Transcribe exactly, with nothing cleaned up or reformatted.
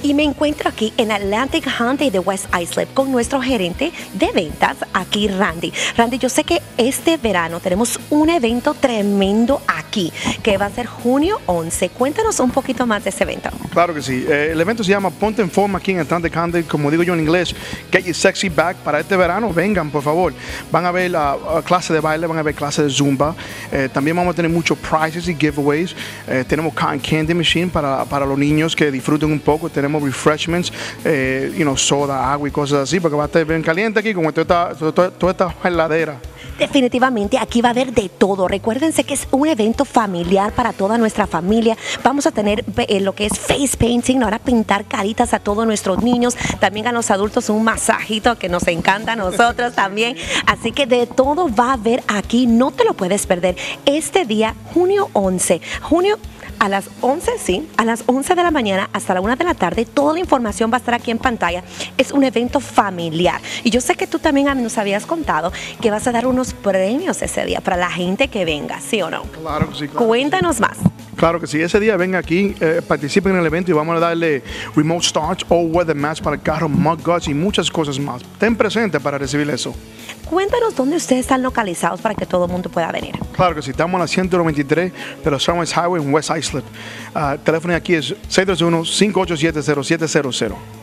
Y me encuentro aquí en Atlantic Hyundai de West Islip con nuestro gerente de ventas aquí, Randy. Randy, yo sé que este verano tenemos un evento tremendo aquí, que va a ser junio once. Cuéntanos un poquito más de ese evento. Claro que sí. Eh, el evento se llama Ponte en Forma aquí en Atlantic Hyundai. Como digo yo en inglés, Get Your Sexy Back. Para este verano, vengan, por favor. Van a ver la uh, clase de baile, van a ver clase de zumba. Eh, también vamos a tener muchos prizes y giveaways. Eh, tenemos cotton candy machine para, para los niños que disfruten un poco. Tenemos refreshments, eh, you know, soda, agua y cosas así, porque va a estar bien caliente aquí con toda esta, toda, toda esta heladera. Definitivamente aquí va a haber de todo. Recuérdense que es un evento familiar para toda nuestra familia. Vamos a tener eh, lo que es face painting, ahora pintar caritas a todos nuestros niños, también a los adultos un masajito que nos encanta a nosotros también. Así que de todo va a haber aquí, no te lo puedes perder. Este día, junio once, junio a las once, sí, a las once de la mañana hasta la una de la tarde, toda la información va a estar aquí en pantalla. Es un evento familiar. Y yo sé que tú también nos habías contado que vas a dar unos premios ese día para la gente que venga, ¿sí o no? Claro que sí. Claro Cuéntanos que sí. más. Claro que sí, ese día venga aquí, eh, participen en el evento y vamos a darle remote starts o weather match para el carro, mud guards y muchas cosas más. Ten presente para recibir eso. Cuéntanos dónde ustedes están localizados para que todo el mundo pueda venir. Claro que sí, estamos en la ciento noventa y tres de los Sunrise Highway en West Islip. Uh, el teléfono aquí es seis tres uno, cinco ocho siete, cero siete cero cero.